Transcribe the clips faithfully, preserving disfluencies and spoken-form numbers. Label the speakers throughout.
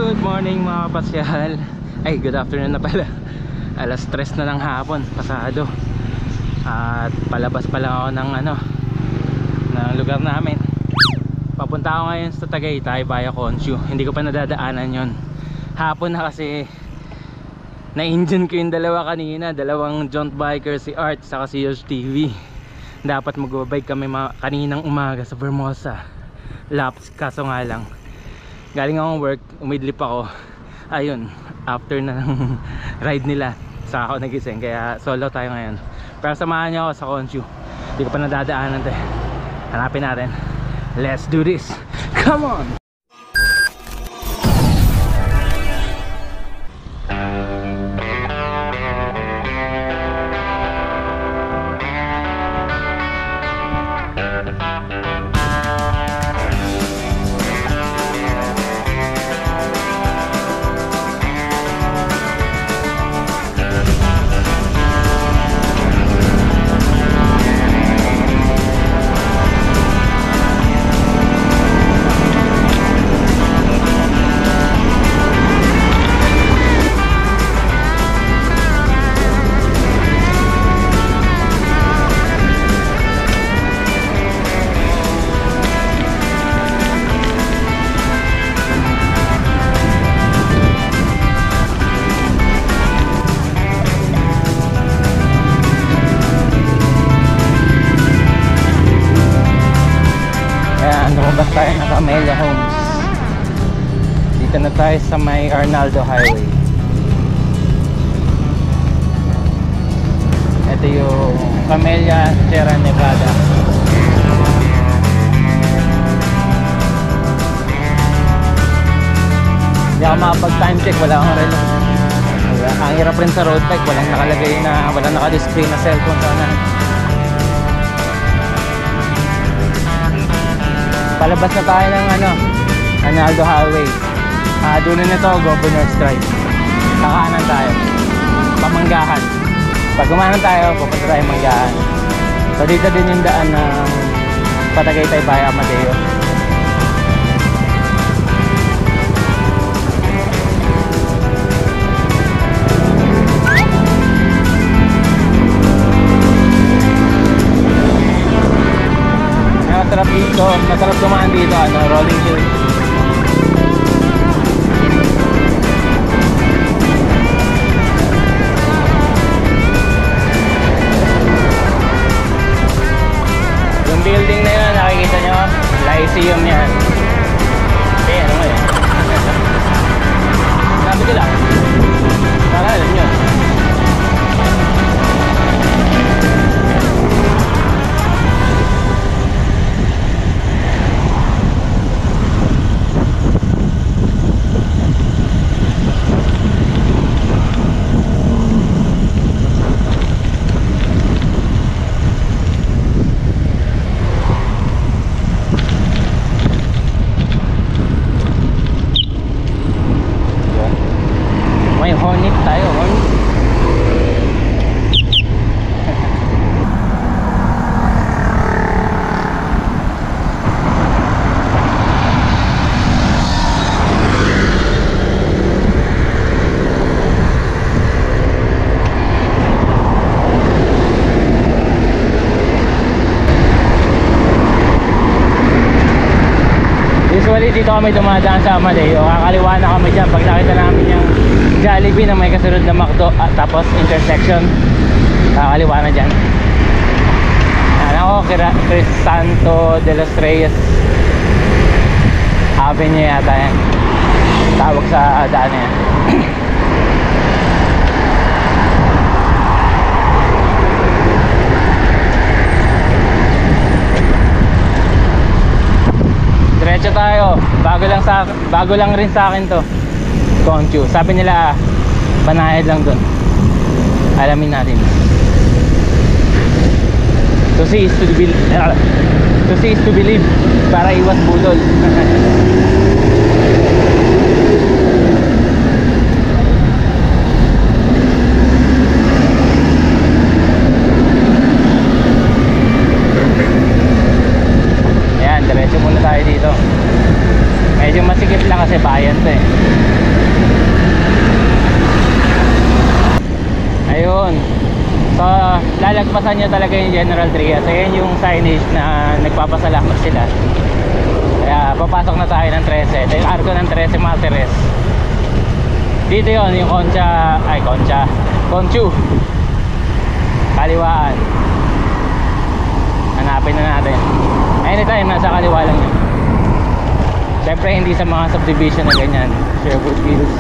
Speaker 1: Good morning mga kapasyal. Ay, good afternoon na pala. Alas tres na ng hapon, pasado. At palabas pa lang ako ng ano, ng lugar namin. Papunta ako ngayon sa Tagaytay via Consyu. Hindi ko pa nadadaanan yon. Hapon na kasi na-engine ko yung dalawa kanina. Dalawang jaunt biker, si Art saka si Yosh T V. Dapat mag-bike kami kaninang umaga sa Vermosa Laps, kaso nga lang galing akong work, umidlip ako. Ayun, after na ng ride nila saka ako nagising, kaya solo tayo ngayon. Pero samahan niyo ako sa Consyu. Hindi ko pa nadadaanan to. Hanapin natin. Let's do this. Come on. Lumabas tayo ng Camellia Homes. Dito na tayo sa may Arnaldo Highway. Ito yung Camellia, Sierra Nevada. Hindi ako makapag time check, wala akong relo. Ang hirap rin sa road bike, walang nakalagay na, walang nakadisplay na cellphone sana. Palabas na tayo ng ano, Arnaldo Highway. Ah, dulo nito, Governor's Drive. Kakanan tayo, pamanggahan. Pag kumanan tayo, pupunta tayo manggahan. So dito din yung daan ng Patagaytay via Amadeo. Masarap dito, masarap dumaan dito, ano, rolling hill. Yung building na yun, nakikita nyo, Lyceum yan. Eh, ano nga yan? Sabi ko lang, para alam nyo. May Hornet tayo, Hornet. Usually dito kami dumadaan sa Amadeo. Kakaliwa na kami dyan pag nakita namin yung Jollibee na may kasunod na McDo at tapos intersection. Kakaliwa na dyan. Yan ako, Crisanto de los Reyes Avenue yata yan, tawag sa daan na yan. Diretso tayo. Bago lang sa bago lang rin sa akin to. Consyu. Sabi nila banayad lang doon. Alamin natin. To see is to believe. To see is to believe. Para iwas budol. Ayan, diretso muna tayo dito. Medyo masikip lang kasi bayan to eh. malalampasan nyo talaga yung General Trias. Ayan yung signage na nagpapasalamat sila. Kaya papasok na tayo ng thirteen. Ito yung arko ng thirteen Martires. Dito yon yung Concha, ay Concha, Conchu, kaliwaan. Hanapin na natin. Anytime nasa kaliwa lang yun. Siyempre hindi sa mga subdivision na ganyan, Sherwood Hills.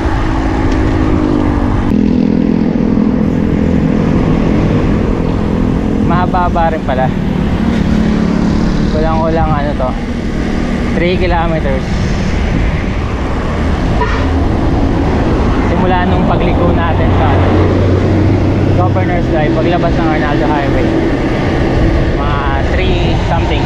Speaker 1: Mahaba rin pala. Kulang-kulang ano to, three kilometers. Simula nung pagliko natin sa Governor's Drive, paglabas ng Arnaldo Highway, mga three something.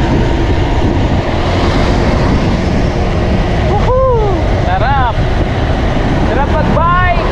Speaker 1: Woohoo! Sarap! Sarap mag-bike!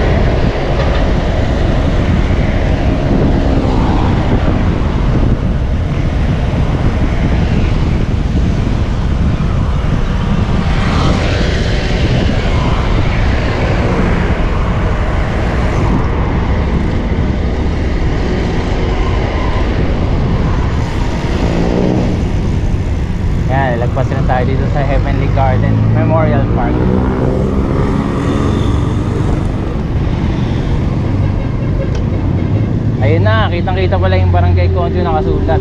Speaker 1: Lagpas na tayo dito sa Heavenly Garden Memorial Park. Ayun na, kitang kita pala yung Barangay Concho nakasulat.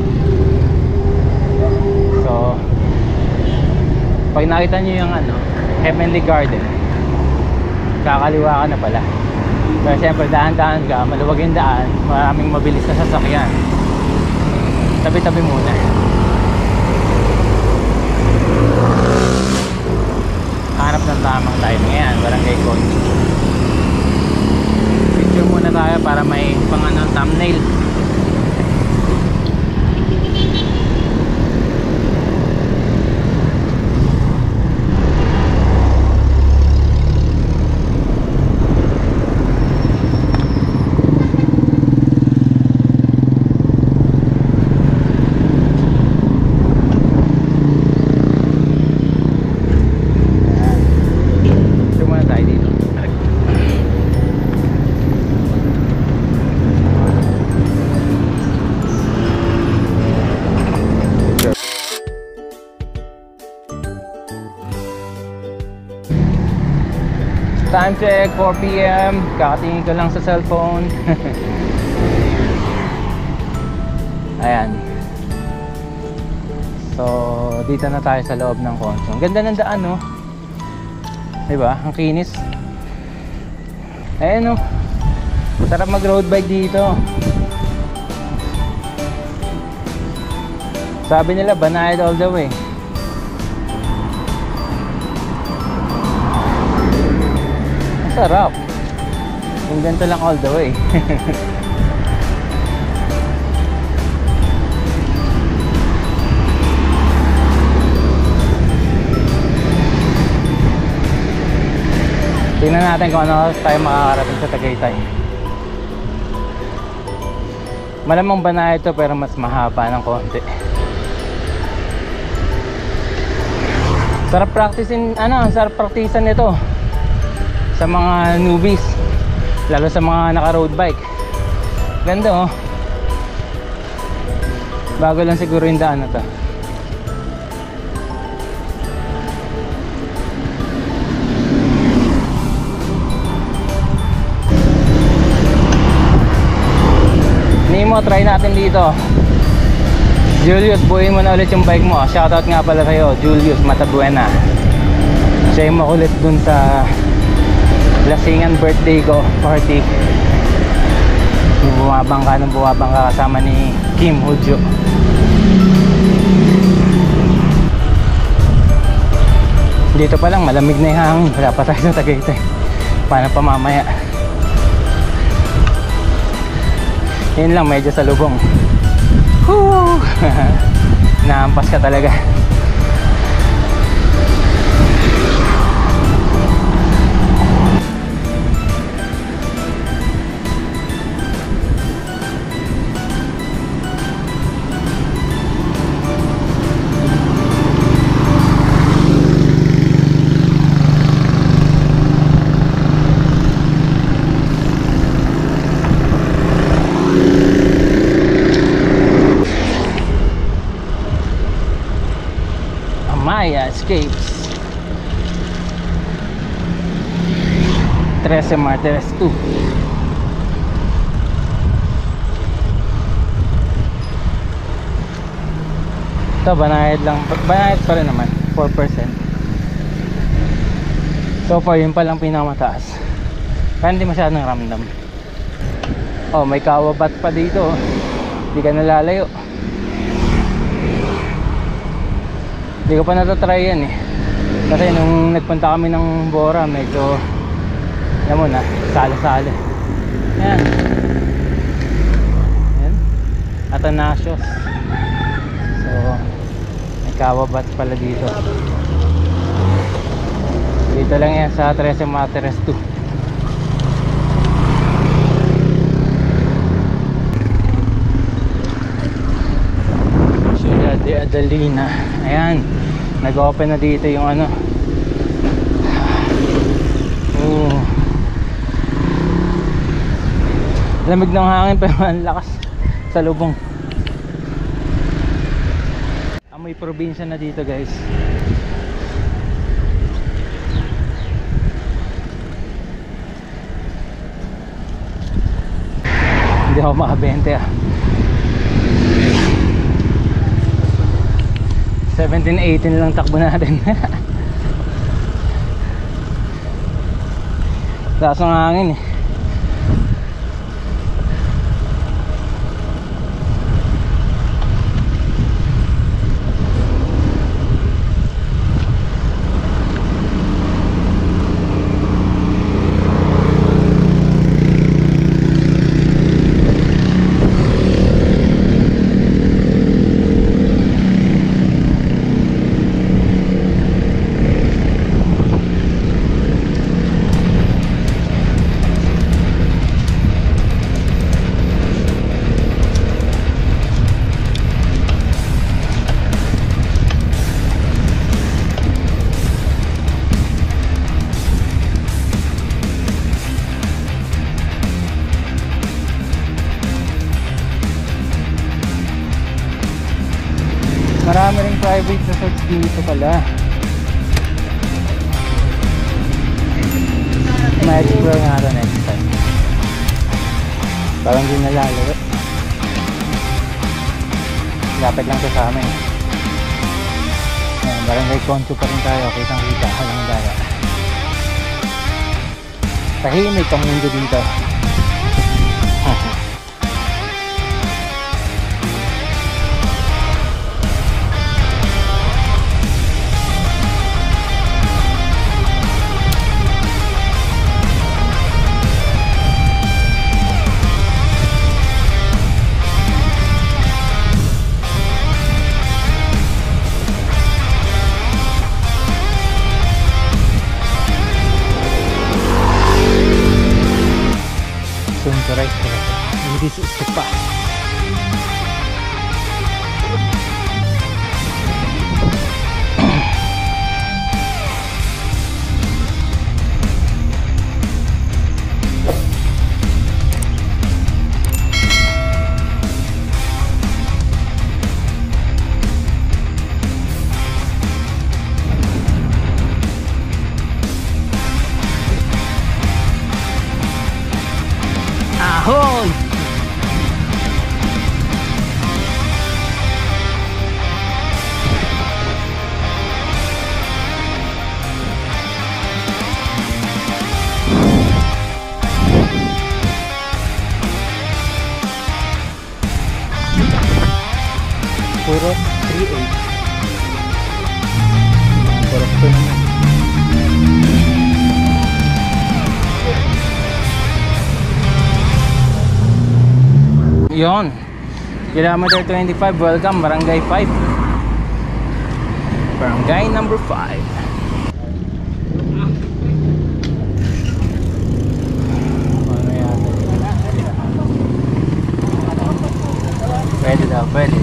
Speaker 1: So pag nakita nyo yung ano, Heavenly Garden, kakaliwa ka na pala. Pero siyempre daan-daan ka, maluwag yung daan, maraming mabilis na sasakyan. Tabi-tabi muna. Hanap ng tamang timing. Ngayon, Barangay Concho. Picture muna tayo para may pang ano, thumbnail. Time check, four p m Kakatingin ko lang sa cellphone. Ayan. So, dito na tayo sa loob ng Concho. Ang ganda ng daan, no? Diba? Ang kinis. Ayan, no? Sarap mag road bike dito. Sabi nila, banayad all the way. Sarap. Yung ganito lang all the way. Tingnan natin kung ano tayo makakarating sa Tagaytay. Malamang banayad ito pero mas mahaba ng konti. Sarap practicein, ano, sarap practicean nito sa mga newbies, lalo sa mga naka road bike. Ganda, oh. Bago lang siguro yung daan na to. Nemo, try natin dito. Julius, buuin mo na ulit yung bike mo. Shoutout nga pala sa'yo, Julius Matabuena. Siya yung makulit dun sa Lasingan birthday ko party. Yung bumabangka nung bumabangka kasama ni Kim Hudyo. Dito pa lang malamig na yung hangin. Wala pa tayo sa Tagaytay. Paano pa mamaya? Yun lang, medyo sa lubong. Woo! Naampas ka talaga. Maya Escapes. thirteen Martires two. Ito banayad lang, banayad pa rin naman, four percent. So far yun palang pinakamataas, kaya hindi masyadong ramdam. Oh, may kawabat pa dito, hindi ka nalalayo. Hindi ko pa natatry yan eh, kasi nung nagpunta kami ng Bora medyo, alam mo na, sala-sala. Yan, yan, Atanasios. So may kawabat pala dito. Dito lang yan sa thirteen Martires two. Ciudad de Adalina. Ayan, nag-open na dito yung ano. Oh, lamig ng hangin pero ang lakas sa lubong. Amoy probinsya na dito guys. Hindi ako makabente ah. seventeen eighteen lang takbo natin. Taas ng hangin eh. Marami ring private resorts dito pala. May explore nga ito next time. Parang hindi nalalayo. Lapit lang ito sa amin. Ayan, barangay Concho pa rin tayo. Kitang kita, halang daya. Tahimik ang mundo dito. This is the path. Ahoy! Puro three eight. Puro ito naman. Yon, kilometer twenty-five, welcome barangay five. Barangay number five. Ano yata? Pwede daw, pwede.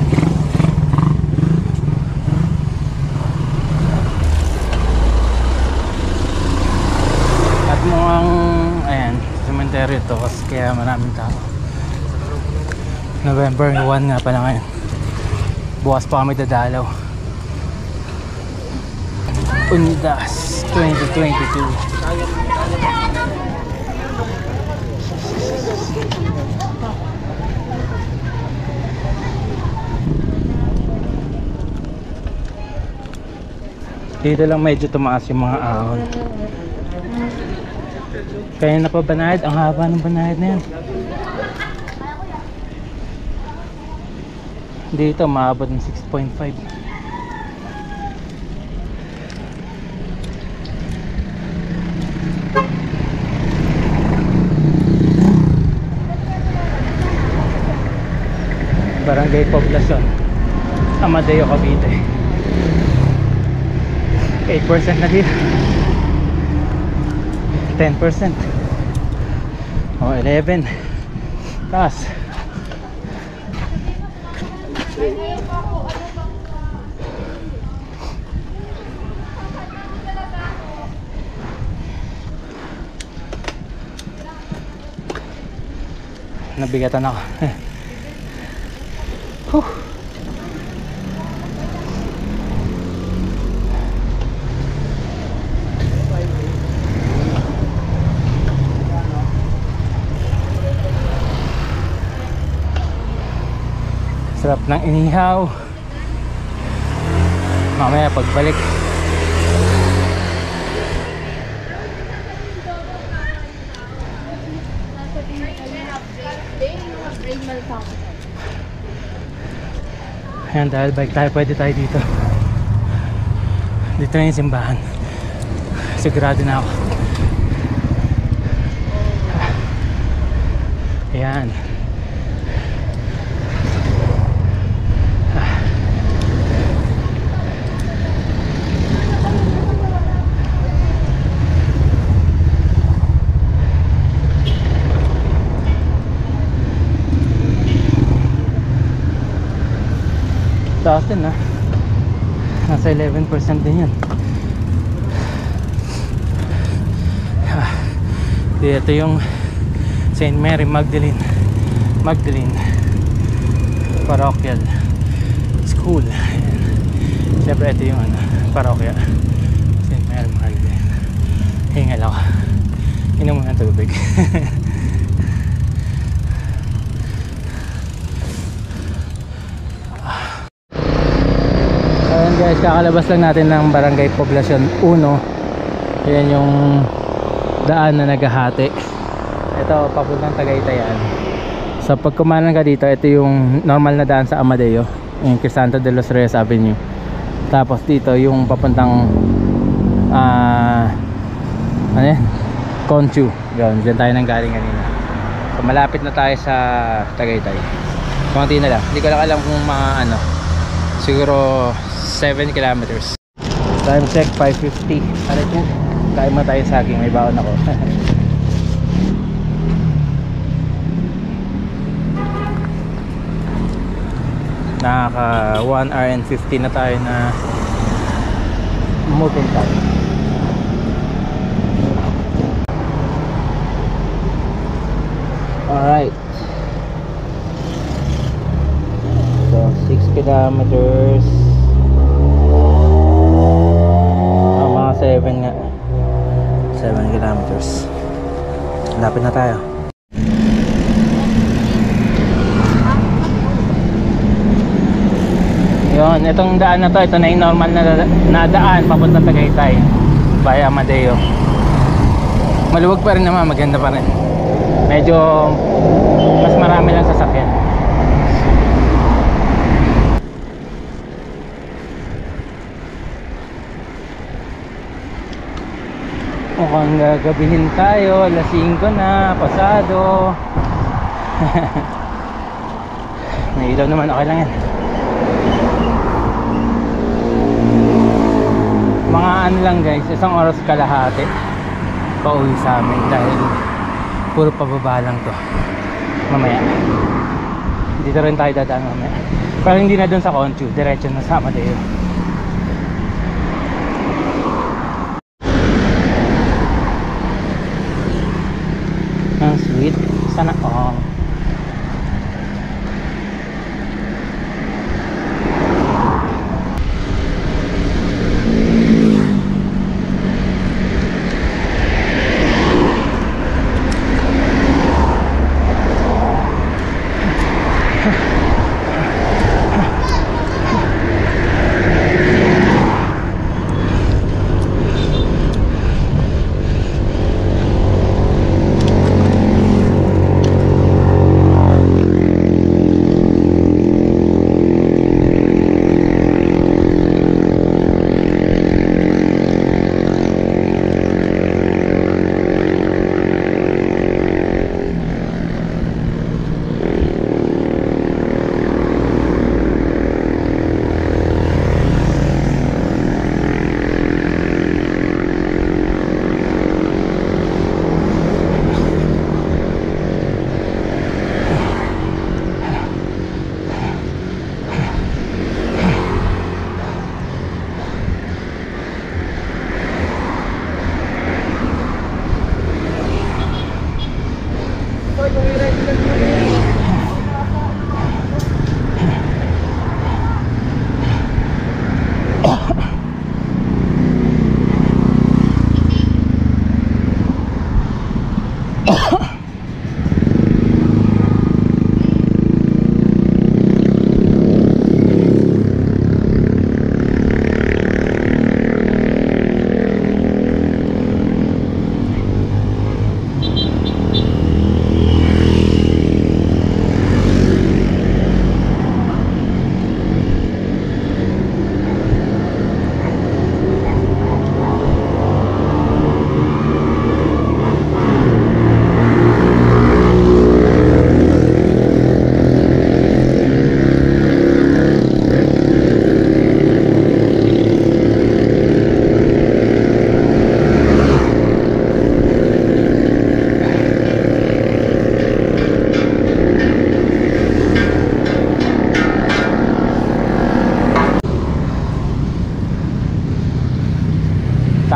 Speaker 1: At mukhang, ayan, cemetery to kasi kaya maraming tao. November one nga pala ngayon. Bukas pa kami dadalaw. Unidas twenty twenty-two. Dito lang medyo tumaas yung mga ahon. Kaya na pa banayad, ang haba ng banayad na yan. Dito maabot ng six point five. Barangay Poblacion, Amadeo, Cavite. eight percent na dito, ten percent o eleven. Taas. Nabigatan ako. Huh. Sarap ng inihaw. Mamaya pagbalik, ayan, dahil bike tayo, pwede tayo dito. Dito na yung simbahan. Sigurado na ako. Ayan. Taas din na. Nasa eleven percent din yan. Dito yung Saint Mary Magdalene Magdalene Parochial School. Siyempre ito yung ano, parokya Saint Mary Magdalene. Hingal ako. Inom muna ng tubig. Ayan guys, kakalabas lang natin ng Barangay Poblacion one. Ayan yung daan na naghahati. Ito papuntang Tagaytay yan. So pag kumanan ka dito, ito yung normal na daan sa Amadeo, yung Crisanto de los Reyes Avenue. Tapos dito yung papuntang uh, ano yan? Conchu. Yun, dyan tayo nang galing kanina. So malapit na tayo sa Tagaytay. Konti na lang. Hindi ko lang alam kung mga ano, siguro seven kilometers. Time check five fifty. Ano po? Kain mo tayo saging, may baon ako. Nakaka one hour and fifty na tayo na moving time. Alright, so six kilometers. Oh, mga seven nga, seven kilometers. Lapit na tayo. Yun, itong daan na to, ito na yung normal na, na daan papunta Tagaytay via Amadeo. Maluwag pa rin naman, maganda pa rin. Medyo mas marami lang sasakyan. Mukhang gagabihin tayo, alas singko na, pasado. May ilaw naman, okay lang yan. Mga ano lang guys, isang oras kalahati pauwi sa amin dahil puro pababa lang to. Mamaya dito rin tayo dadaan mamaya, pero hindi na dun sa Conchu, diretso na sa Amadeo. Ang sweet, sana all.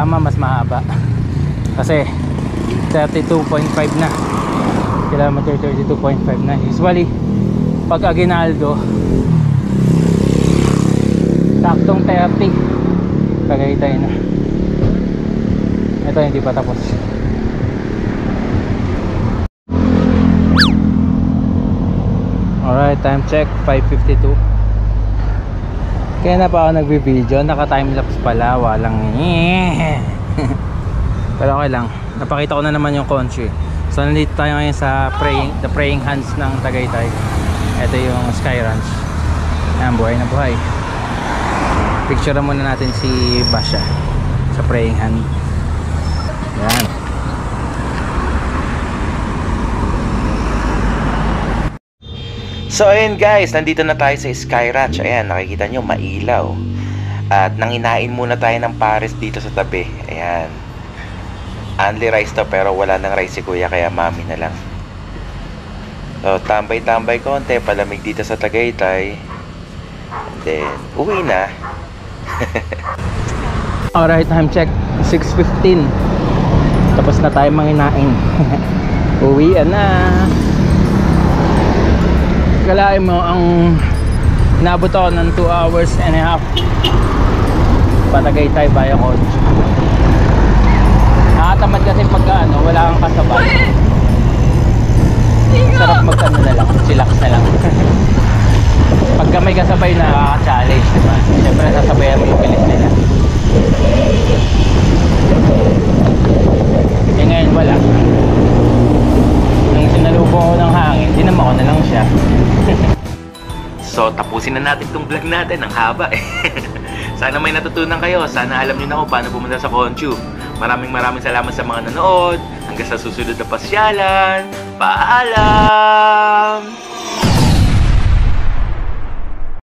Speaker 1: tama mas mahaba kasi thirty-two point five na kilometer, thirty-two point five na. Usually pag Aguinaldo saktong thirty. Tagaytay na. Ito hindi pa tapos. Alright, time check five fifty-two. Kaya na pa ako nagbi-video, naka timelapse pala, walang pero okay lang, napakita ko na naman yung country. So nandito tayo ngayon sa praying, the praying hands ng Tagaytay. Ito yung Sky Ranch. Ayan, buhay na buhay. Picture muna natin si Basha sa praying hand. Ayan.
Speaker 2: So ayun guys, nandito na tayo sa Sky Ranch. Ayan, nakikita nyo, mailaw. At nanginain muna tayo ng pares dito sa tabi. Ayan. Only rice to, pero wala nang rice si kuya, kaya mami na lang. So tambay-tambay konti, palamig dito sa Tagaytay. And then, uwi na.
Speaker 1: Alright, time check six fifteen. Tapos na tayo manginain. Uwian na. Kalahin mo ang inabot ako ng two hours and a half Patagaytay via coach. Nakatamad kasi pagka ano, wala kang kasabay. Sarap magkano na lang, chillax na lang. Pagka may kasabay na, nakaka-challenge, diba? Siyempre sasabayan mo yung bilis nila. Eh ngayon wala. Nung sinalubong ko ng hangin, dinama ko na lang siya.
Speaker 2: So tapusin na natin itong vlog natin, ang haba eh. Sana may natutunan kayo, sana alam nyo na kung paano pumunta sa Conchu. Maraming maraming salamat sa mga nanood. Hanggang sa susunod na pasyalan. Paalam!